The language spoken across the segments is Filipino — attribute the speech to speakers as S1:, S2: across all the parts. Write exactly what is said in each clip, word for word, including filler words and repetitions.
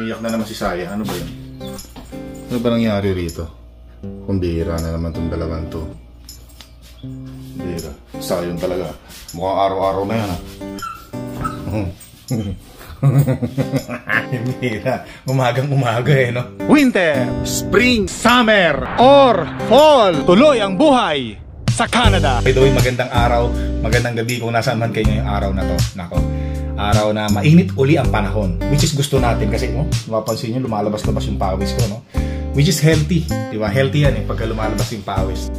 S1: Umiyak na naman si Saya. Ano ba yun? Ano ba nangyari rito? Kumbira na naman itong dalawang to. Kumbira. Sayang talaga. Mukhang araw-araw na yan, ha? Kumbira. Umagang-umaga, eh, no? Winter, Spring, Summer, or Fall. Tuloy ang buhay sa Canada. By the way, magandang araw, magandang gabi kung nasaan man kayo ngayong araw na to. Nako. Araw na mainit uli ang panahon, which is gusto natin kasi, no? Mapapansin nyo, lumalabas-labas yung pawis ko, no? Which is healthy, di ba? Healthy yan, eh, pagka lumalabas yung pawis.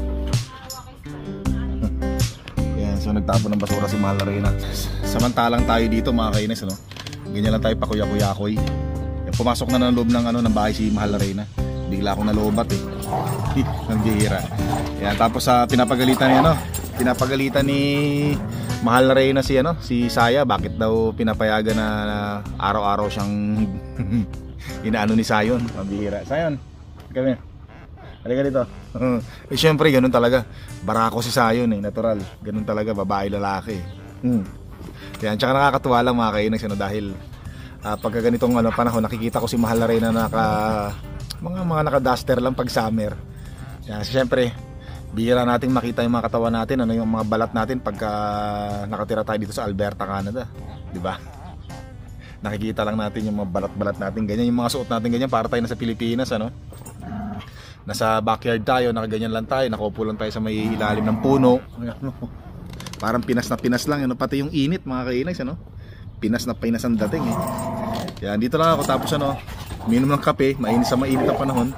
S1: Yan, so nagtapo ng basura si Mahal na Reyna. Samantalang tayo dito, mga kainis, no? Ganyan lang tayo pakuya-kuyakoy. Pumasok na ng loob ng, ano, ng bahay si Mahal na Reyna. Bigla akong nalobat, eh. Ang bihira. Yan, tapos sa uh, pinapagalitan niya, no? Pinapagalitan ni Mahal na Reyna si ano, si Saya, bakit daw pinapayagan na, na araw-araw siyang inaano ni Sayon, mabihira. Sayon, kami. Halika dito. Eh syempre ganun talaga. Barako si Sayon, eh, natural. Ganun talaga, babae lalaki. Hmm. Yan, tsaka nakakatuwa lang mga kainags, ano, dahil uh, pagka ganitong ano, panahon, nakikita ko si Mahal na Reyna na naka mga mga naka-duster lang pag summer. Yan, syempre bihira nating makita yung mga katawan natin, ano, yung mga balat natin pagka nakatira tayo dito sa Alberta, Canada, di ba? Nakikita lang natin yung mga balat-balat natin, ganyan yung mga suot natin, ganyan para tayo nasa Pilipinas, ano? Nasa backyard tayo, nakaganyan lang tayo, nakaupo lang tayo sa may ilalim ng puno. Parang Pinas na Pinas lang, ano? Pati yung init, mga kainags, ano? Pinas na Pinas ang dating, eh. Yan, dito lang ako, tapos ano, minom ng kape, mainit sa mainit ang panahon.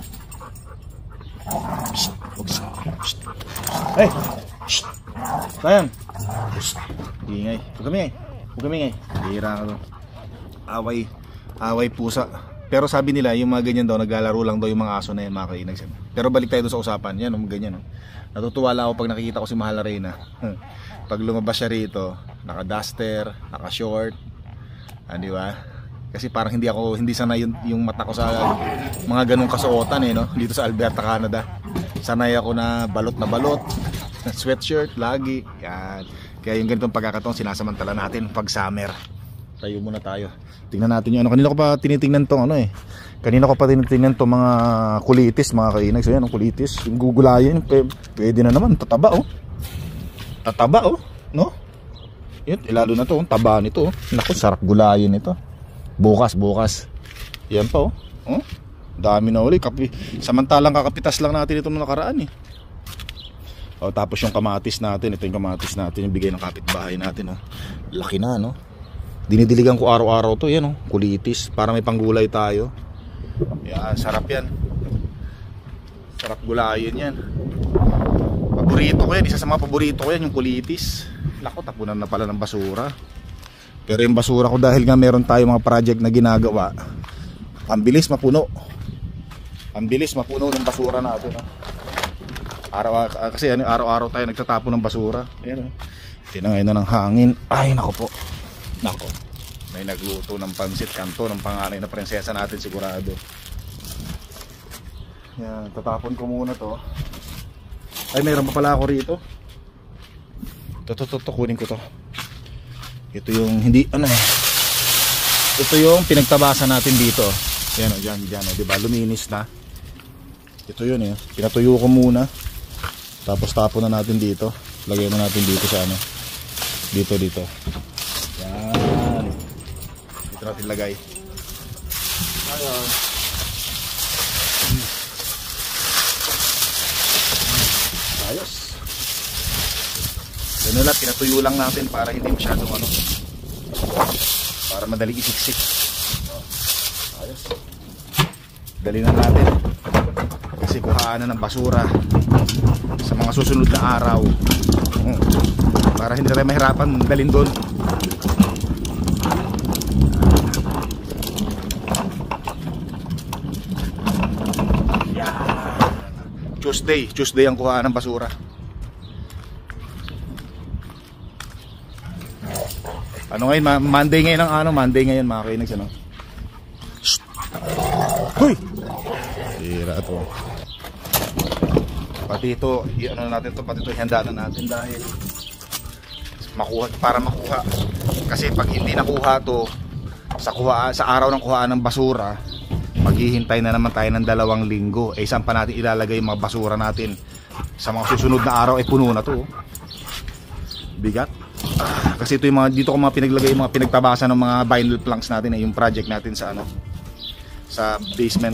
S1: Hey! Shh! Sayang! Ingay. Huwag kami, eh. Huwag kami, eh. Hira ka to. Away. Away pusa. Pero sabi nila, yung mga ganyan daw, naglalaro lang daw yung mga aso na yan, mga kainags. Pero balik tayo doon sa usapan. Yan, um, ganyan. No? Natutuwa lang ako pag nakikita ko si Mahal na Reyna. Pag lumabas siya rito, naka-duster, naka-short. Ah, di ba? Kasi parang hindi ako, hindi sanay yung, yung mata ko sa mga ganong kasuotan, eh, no? Dito sa Alberta, Canada. Sanay ako na balot na balot, sweatshirt lagi. Yan. Kaya yung ganitong pagkakataon sinasamantala natin pag summer. Tayo muna tayo. Tingnan natin yung ano. Kanina ko pa tinitingnan tong ano, eh. Kanina ko pa tinitingnan tong mga kulitis, mga kainags. So yan, ang kulitis. Yung gugulayan, pwede na naman. Tataba, oh. Tataba, oh. No? Yun, lalo na to. Taba nito, oh. Naku, sarap gulayan ito. Bukas, bukas. Yan pa, oh. Oh? Dami na uli. Kapi, samantalang kakapitas lang natin ito nung nakaraan, eh. O, tapos yung kamatis natin. Ito yung kamatis natin, yung bigay ng kapitbahay natin, oh. Laki na, no? Dinidiligan ko araw-araw to. Yan, oh. Kulitis. Para may panggulay tayo. Yan, sarap yan. Sarap gulayin yan. Paborito ko yan. Isa sa mga paborito ko yan, yung kulitis. Lako, tapunan na pala ng basura. Pero yung basura ko, dahil nga meron tayo mga project na ginagawa, ang bilis mapuno. Ang bilis mapuno ng basura natin, no? Araw, kasi ano, araw-araw tayo nagtatapon ng basura. Ayan, oh. Tinangay na ng hangin. Ay, nako po. Nako. May nagluto ng pansit kanto ng panganay na prinsesa natin, sigurado. Yan, tatapon ko muna to. Ay, mayroon pa pala ako rito. Ito, ito, ito, kunin ko to. Ito yung hindi, ano eh. Ito yung pinagtabasan natin dito. Yan, o, dyan, dyan, o, diba? Luminis na. Ito yun, eh. Pinatuyo ko muna. Tapos tapon na natin dito. Lagay mo natin dito sa ano. Dito, dito. Yan. Dito natin lagay. Ayan. Ayos. Ganun lang, pinatuyo lang natin para hindi masyadong ano, para madali isiksik. Ayos. Dali na natin. Kasi kuhaan na ng basura sa mga susunod na araw. Para hindi tayo mahirapan dalhin doon. Tuesday, Tuesday ang kuhaan ng basura. Ano ngayon, Monday ngayon ang ano, Monday ngayon mga kainags, ano. Hoy! Tira to. Pati ito, ano natin to, pati ito ihanda na natin dahil makuha, para makuha. Kasi pag hindi nakuha to, sa, kuha, sa araw ng kuhaan ng basura, maghihintay na naman tayo ng dalawang linggo. Eh saan pa natin ilalagay yung mga basura natin? Sa mga susunod na araw ay eh, puno na to. Bigat. Ah, kasi ito yung mga, dito ko mga pinaglagay yung mga pinagtabasan ng mga vinyl planks natin, eh, yung project natin sa ano, sa basement.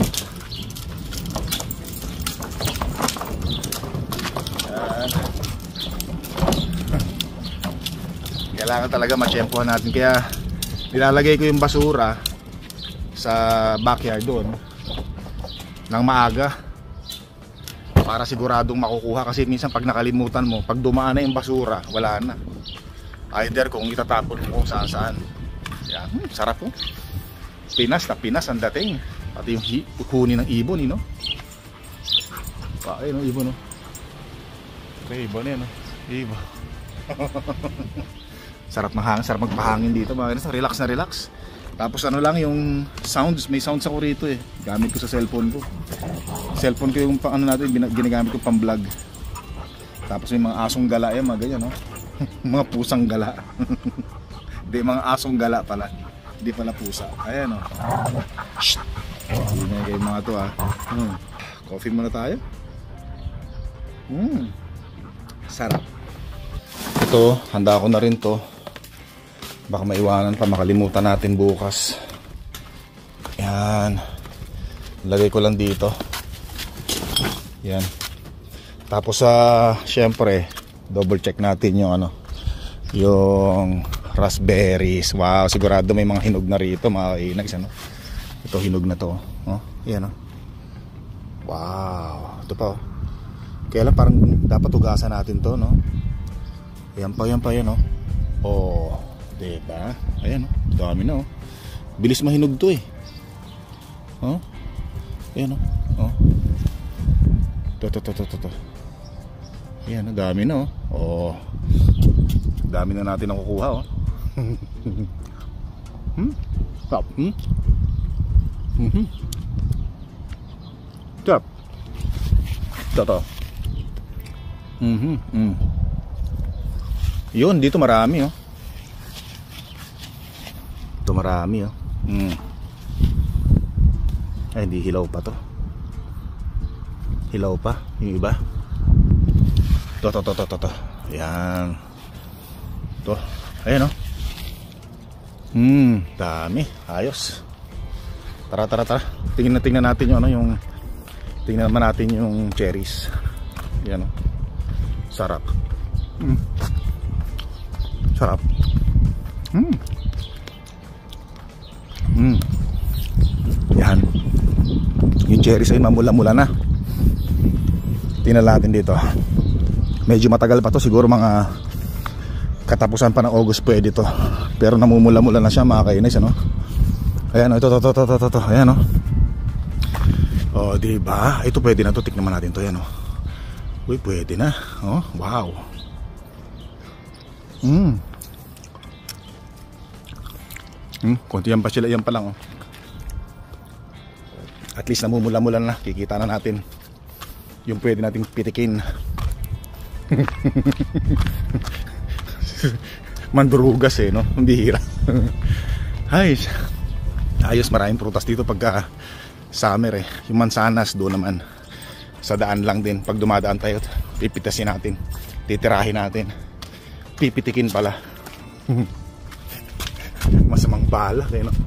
S1: Yan. Kailangan talaga matsyempohan natin, kaya nilalagay ko yung basura sa backyard doon ng maaga para siguradong makukuha, kasi minsan pag nakalimutan mo, pag dumaan na yung basura, wala na. Either kung itatapon mo kung saan saan. Yan, hmm, sarap po. Pinas na Pinas ang dating. Pati yung huni ng ibon, eh, no? Ayun, no, ibon, no? Okay, ibon yan, no? Ibon. Sarap mahangin, sarap magpahangin dito, mga ganun. Relax na relax. Tapos ano lang yung sounds, may sounds ako rito eh. Gamit ko sa cellphone ko. Cellphone ko yung pang ano natin, ginagamit ko pang vlog. Tapos may mga asong gala yan, mga ganyan, no? Mga pusang gala. Hindi, mga asong gala pala. Hindi pala pusa. Ayan, no? Shhh! Hindi na kayo mga to, ah. Hmm. Coffee muna tayo. Hmm. Sarap. Ito, handa ko na rin to. Baka maiwanan pa, makalimutan natin bukas. Yan. Lagay ko lang dito. Yan. Tapos sa uh, syempre, double check natin yung ano, yung raspberries. Wow, sigurado may mga hinog na rito, mga inags, ano. Ito hinog na to. Oh, yan, oh. Wow, ito pa, oh. Kaya lang parang dapat hugasan natin to, no. Yan pa, yan pa, yan, oh. Oh, diba? Ayan, oh. Dami na, oh. Bilis mahinog to, eh. Oh. Ayan, oh. Oh. To, to, to, to, to, to. Ayan, oh. Dami na, oh. Oh. Dami na natin ang kukuha, oh. Hmm? Stop. Hmm? Mm-hmm. Stop. Ito, to. Mm-hmm. Mm. Yun, dito marami, oh. Ito marami, oh. Mm. Ay, hindi, hilaw pa to. Hilaw pa, yung iba. To, to, to, to, to, to. Ayan. To, ayan, oh. Hmm, dami, ayos. Tara, tara, tara. Tingnan na, tingnan natin yung ano, yung tingnan naman natin yung cherries. Ayan, oh. Sarap. Hmm. Sarap. Hmm. Hmm. Yan. Yung cherries ay mamula-mula na. Tingnan natin dito. Medyo matagal pa to, siguro mga katapusan pa ng August pwede to. Pero namumula-mula na siya, mga kainis, ano? Ayan, ito, ito, ito, ito, ito, ito. Ayan, oh. Oh, diba? Ito pwede na to, tikman natin to, ayan, oh. Uy, pwede na. Oh, wow. Hmm. Hmm, konti yan pa sila, yan pa lang, oh. At least namumula-mula na, kikita na natin yung pwede nating pitikin. Mandurugas, eh, no? Hindi hira. Ayos. Ayos, maraming prutas dito pagka summer, eh. Yung mansanas doon naman sa daan lang din. Pag dumadaan tayo, pipitasin natin, titirahin natin, pipitikin pala. Masamang bala, eh, no?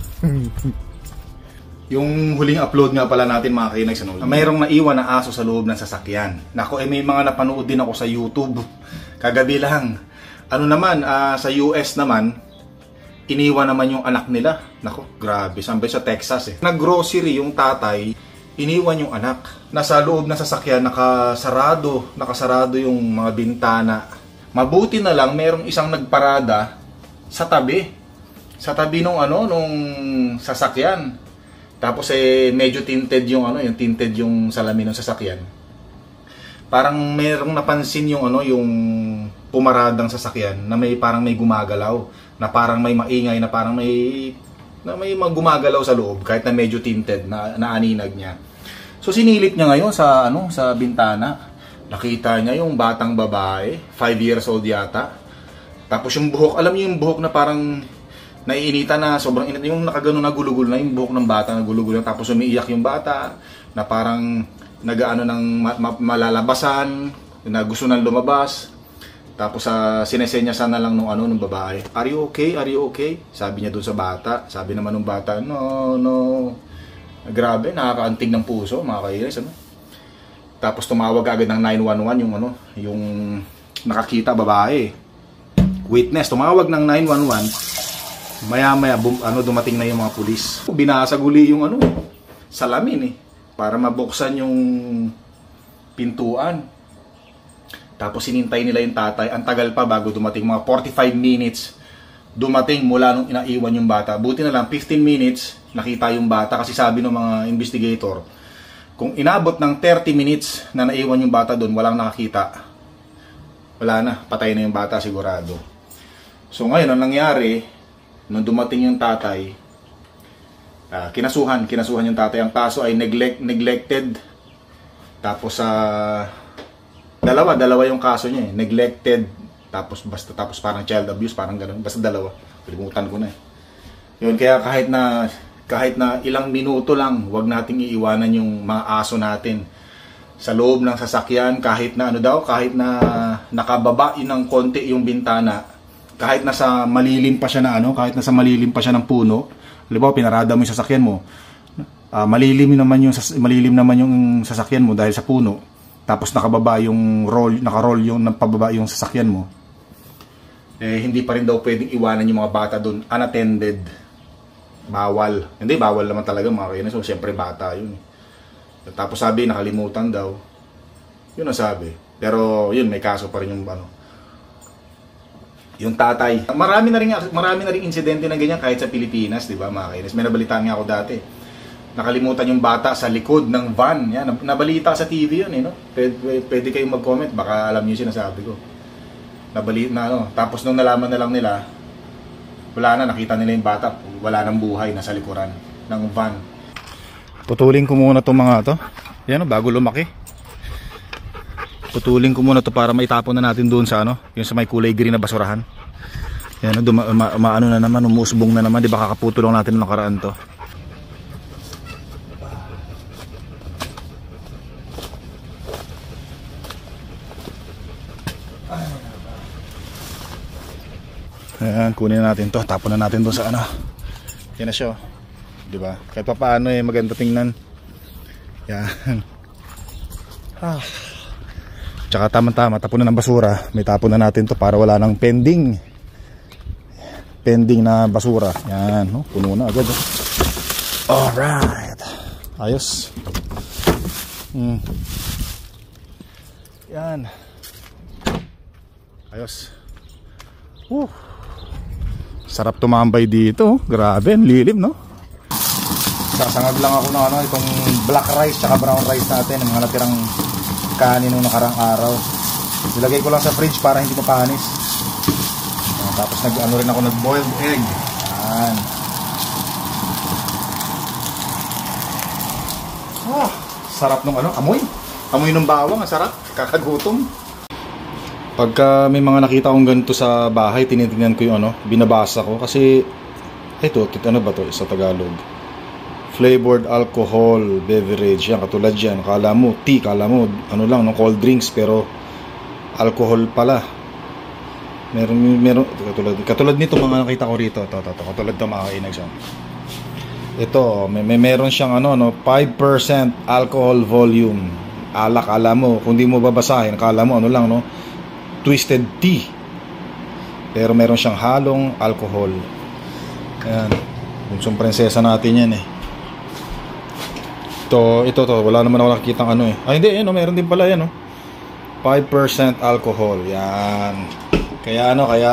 S1: Yung huling upload nga pala natin, mga kainags, ano, mayroong naiwan na aso sa loob ng sasakyan. Nako, eh, may mga napanood din ako sa YouTube kagabi lang. Ano naman, uh, sa U S naman, iniwan naman yung anak nila. Nako, grabe, sambay sa Texas, eh. Nag-grocery yung tatay, iniwan yung anak. Nasa loob ng sasakyan, nakasarado, nakasarado yung mga bintana. Mabuti na lang, merong isang nagparada sa tabi. Sa tabi nung ano, nung sasakyan. Tapos eh medyo tinted yung ano, yung tinted yung salamin ng sasakyan. Parang merong napansin yung ano, yung pumaradang sasakyan na may parang may gumagalaw, na parang may maingay, na parang may na may gumagalaw sa loob kahit na medyo tinted, na naaninag niya. So sinilip niya ngayon sa ano, sa bintana. Nakita niya yung batang babae, five years old yata. Tapos yung buhok, alam niyo yung buhok na parang naiinitan na, sobrang init. Yung nakagano na gulugul na yung buhok ng bata, na gulugul na. Tapos umiiyak yung bata, na parang nagaano ng ma ma malalabasan, na gusto nang lumabas. Tapos uh, sinesenyasan na lang nung ano nung babae. Are you okay? Are you okay? Sabi niya doon sa bata. Sabi naman ng bata, no, no. Grabe, nakakaantig ng puso, mga kainis, ano? Tapos tumawag agad ng nine one one yung ano, yung nakakita babae. Witness, tumawag ng nine one one. Maya-maya ano, dumating na yung mga pulis. Binasag uli yung ano, salamin eh, para mabuksan yung pintuan. Tapos sinintay nila yung tatay. Ang tagal pa bago dumating, mga forty-five minutes dumating mula nung inaiwan yung bata. Buti na lang fifteen minutes nakita yung bata, kasi sabi ng mga investigator, kung inabot ng thirty minutes na naiwan yung bata doon, walang nakakita, wala na, patay na yung bata sigurado. So ngayon ang nangyari, nung dumating yung tatay, uh, kinasuhan, kinasuhan yung tatay. Ang kaso ay neglect, neglected. Tapos sa uh, dalawa, dalawa yung kaso niya eh. Neglected, tapos basta tapos parang child abuse, parang ganoon. Basta dalawa. Kalimutan ko na eh. Yun, kaya kahit na kahit na ilang minuto lang, wag nating iiwanan yung mga aso natin sa loob ng sasakyan, kahit na ano daw, kahit na nakababa yun ng konti yung bintana. Kahit nasa malilim pa siya na ano, kahit nasa malilim pa siya ng puno, halimbawa pinarada mo yung sasakyan mo, uh, malilim naman yung malilim naman yung sasakyan mo dahil sa puno. Tapos nakababa yung roll, naka-roll yung napababa yung sasakyan mo. Eh hindi pa rin daw pwedeng iwanan yung mga bata doon unattended. Bawal. Hindi, bawal naman talaga mga kainis. So syempre bata yun. Tapos sabi nakalimutan daw. Yun ang sabi. Pero yun, may kaso pa rin yung ano, yung tatay. Marami na rin marami na rin insidente na ganyan kahit sa Pilipinas, 'di ba, mga kainis? May nabalitaan nga ako dati. Nakalimutan yung bata sa likod ng van. Yan, nabalita sa T V 'yun, eh, no? Pwede, pwede kayong mag-comment, baka alam niyo 'yung sinasabi ko. Nabalita na ano, tapos nung nalaman na lang nila, wala na, nakita nila yung bata, wala nang buhay, nasa likuran ng van. Putulin ko muna 'tong mga 'to. Yan, no, bago lumaki. Putulin ko muna to para maitapon na natin doon sa ano, yung sa may kulay green na basurahan. Yan, ma ma ma ano na naman, umusbong na naman, di ba kakaputol lang natin ng nakaraan to. Ayan, kunin na natin to, tapon na natin doon sa ano. Yan na siya, di ba? Kahit pa paano eh, maganda tingnan. Yan. Ah. Tsaka tama-tama, tapon na ng basura. May tapon na natin to para wala nang pending pending na basura. Yan, no? Puno na agad. Oh. Alright. Ayos. Hmm. Yan. Ayos. Uh. Sarap tumambay dito. Grabe, lilim, no? Sasangag lang ako ng ano, itong black rice tsaka brown rice natin, ang mga natirang kanin nung nakarang araw. Nilagay ko lang sa fridge para hindi mapanis. Ayan, tapos nag ano rin ako, nag boiled egg. Ayan. Ah, sarap nung ano, amoy. Amoy ng bawang, ang sarap. Kakagutom. Pagka may mga nakita akong ganito sa bahay, tinitingnan ko yung ano, binabasa ko kasi ito, ano ba to sa Tagalog? Flavored alcohol beverage, yan, katulad yan, kala mo tea, kala mo ano lang, no, cold drinks, pero alcohol pala. Meron, meron, katulad, katulad nito mga nakita ko rito, ito, ito, ito, katulad ito mga kainags. Ito, may, may meron siyang ano, no, five percent alcohol volume. Alak, kala mo, kung di mo babasahin, kala mo ano lang, no, twisted tea. Pero meron siyang halong alcohol. Ayan, yung prinsesa natin yan eh. Ito, ito to, wala naman ako nakikita ano eh. Ay hindi, ano, meron din pala yan, no. five percent alcohol. Yan. Kaya ano, kaya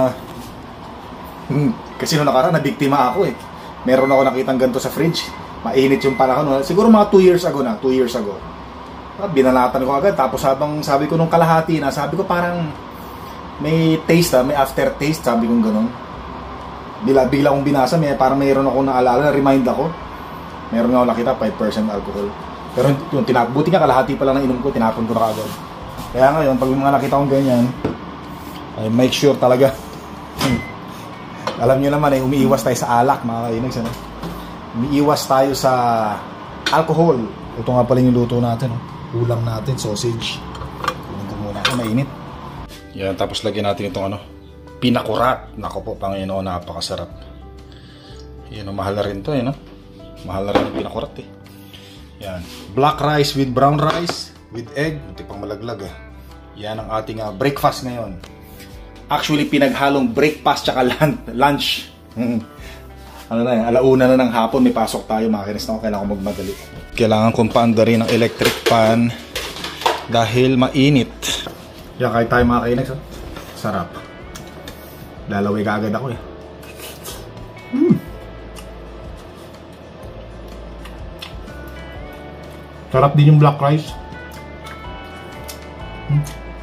S1: hmm, kasi nung nakaraan nabiktima ako eh. Meron ako nakitang ganito sa fridge. Mainit yung panahon, no? Siguro mga two years ago na, two years ago. Binalatan ko agad, tapos habang sabi ko nung kalahati na, sabi ko parang may taste, ha? May aftertaste, sabi kong gano'n. Bila bigla kong binasa, may parang mayroon ako naalala, remind ako. Meron nga ako nakita, five percent alcohol. Pero yung tinapon, buti nga kalahati pa lang ng inom ko, tinapon ko na kagad. Kaya ngayon, pag mga nakita kong ganyan, ay make sure talaga Alam nyo naman eh, umiiwas tayo sa alak mga kainags. Ano? Umiiwas tayo sa alcohol. Ito nga pala yung luto natin. Oh. Ulam natin, sausage. Ito muna ako, mainit. Yan, tapos lagyan natin itong ano, pinakurat. Nako po, Panginoon, napakasarap. Yan, mahal na rin to eh, no? Mahal na rin yung pinakurat eh. Yan, black rice with brown rice with egg. Hindi pang malaglag eh. Yan ang ating uh, breakfast ngayon. Actually, pinaghalong breakfast tsaka lunch. Ano na yan, alauna na ng hapon, may pasok tayo, makinis na ako, kailangan ko magmadali. Kailangan kong paandarin ng electric pan dahil mainit. Yan, kahit tayo mga kainags, oh. Sarap. Lalaway ka agad ako eh. Mm. Sarap din yung black rice. Mm.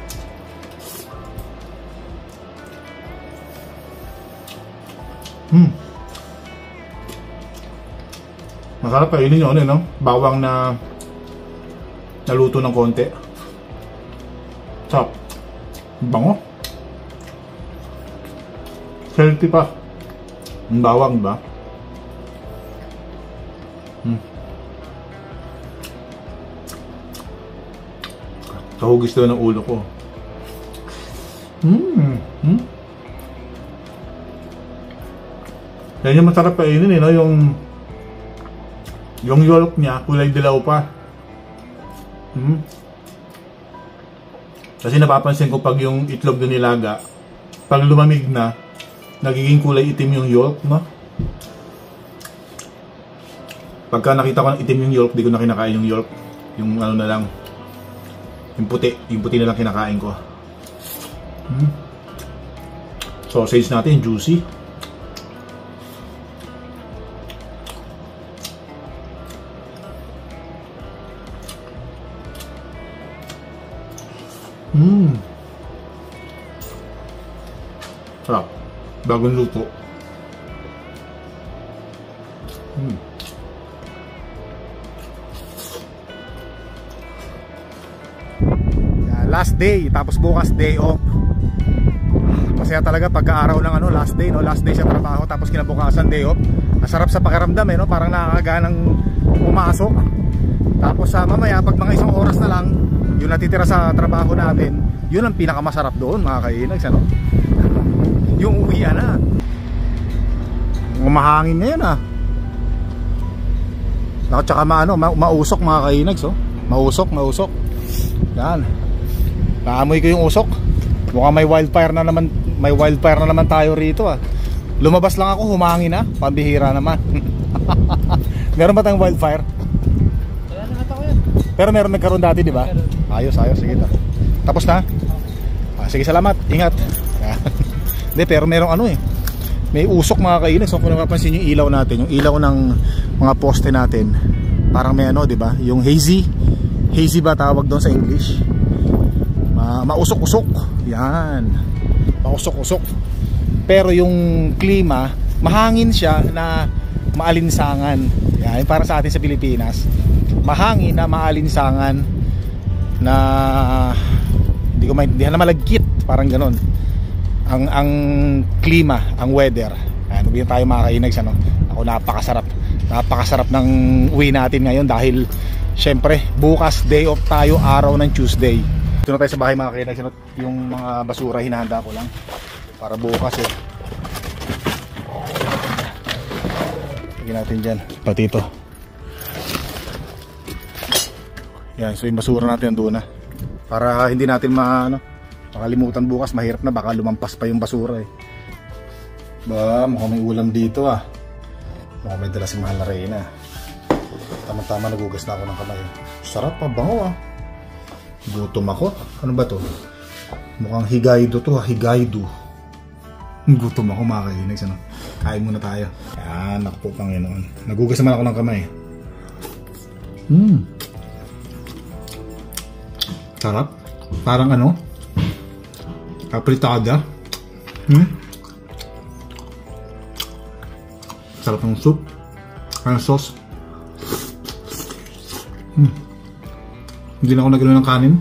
S1: Hmm. Masarap pa yun yun, no? Bawang na naluto ng konti. Sarap. Bango. Healthy pa. Yung bawang, ba? Hmm. Kahugis daw ng ulo ko. Hmm. Hmm. Yan yung masarap kainin eh, no? Yung yung yolk niya, kulay dilaw pa. Hmm. Kasi napapansin ko pag yung itlog na nilaga, pag lumamig na, nagiging kulay itim yung yolk, no? Pagka nakita ko ng itim yung yolk, di ko na kinakain yung yolk. Yung ano na lang, yung puti, yung puti na lang kinakain ko. Hmm. Sausage natin, juicy. Hmm. Sarap. Bagong luto. Hmm. Yeah, last day, tapos bukas day off. Masaya talaga pagka-araw ng ano, last day, no? Last day sa trabaho, tapos kinabukasan day off. Masarap sa pakiramdam eh, no? Parang nakakaganang pumasok. Tapos sa uh, mamaya, pag mga isang oras na lang, yung natitira sa trabaho natin, yun ang pinakamasarap doon mga kainags, ano? Yung uwian na. Mahangin ngayon ah. At saka maano, ma mausok mga kainags, oh. Mausok, mausok. Yan. Naamoy ko yung usok. Mukhang may wildfire na naman, may wildfire na naman tayo rito ah. Lumabas lang ako, humangin na, pambihira naman. Meron ba tayong wildfire? Pero meron nagkaroon dati, di ba? Ayos, ayos, sige ta. Tapos na? Ah, sige, salamat. Ingat. Hindi, pero merong ano eh. May usok mga kainis. So, kung napapansin yung ilaw natin, yung ilaw ng mga poste natin, parang may ano, di ba? Yung hazy. Hazy ba tawag doon sa English? Ma mausok-usok. Yan. Mausok-usok. Pero yung klima, mahangin siya na maalinsangan. Yan, para sa atin sa Pilipinas. Mahangin na maalinsangan na hindi ko maintindihan na malagkit, parang ganon ang ang klima, ang weather. Ano ba tayo mga kainags, ano? Ako, napakasarap napakasarap ng uwi natin ngayon dahil syempre bukas day off tayo, araw ng Tuesday. Dito na tayo sa bahay mga kainags, ano? Yung mga basura hinahanda ko lang para bukas eh. Lagyan natin dyan pati ito. Yan, so yung basura natin doon na. Para hindi natin ma, ano, makalimutan bukas, mahirap na, baka lumampas pa yung basura eh. Ba, mukhang may ulam dito ah. Mukhang may dala si Mahal na Reyna. Tama-tama, nagugas na ako ng kamay. Sarap pa, bango ah. Gutom ako. Ano ba to? Mukhang higaydo to ah, higaydo. Gutom ako mga kainags, ano. Kain muna tayo. Yan, naku po Panginoon. Nagugas naman ako ng kamay. Hmm. Sarap. Parang ano, apritada. Hmm? Sarap ng soup. Ang sauce. Hmm. Hindi na ako nagano ng kanin.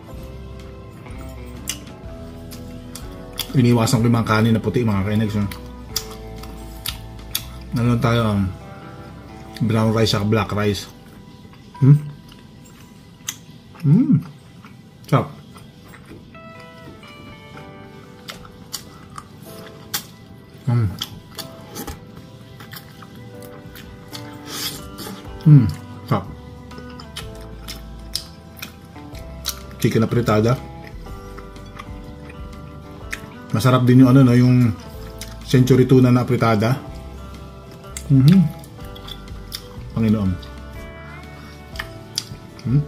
S1: Iniwasan ko yung mga kanin na puti mga kainags. Ano tayo, um, brown rice at black rice. Hmm? Hmm. Sarap. Hmm. Hmm. Sarap. Chicken na fritada. Masarap din yung ano no, yung century tuna na fritada. Mhm. Panginoon. Hmm.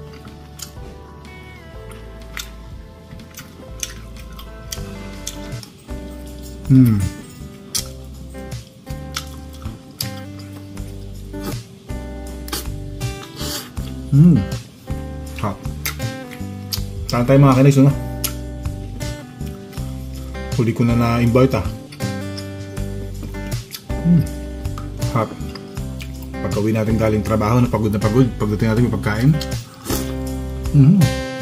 S1: Hmm. Hmm. Hot. Saan tayo mga kinex, no? Huli ko na na-invite ah. Hmm. Hot. Pagka uwi natin galing trabaho, na pagod na pagod, pagdating natin may pagkain. Hmm.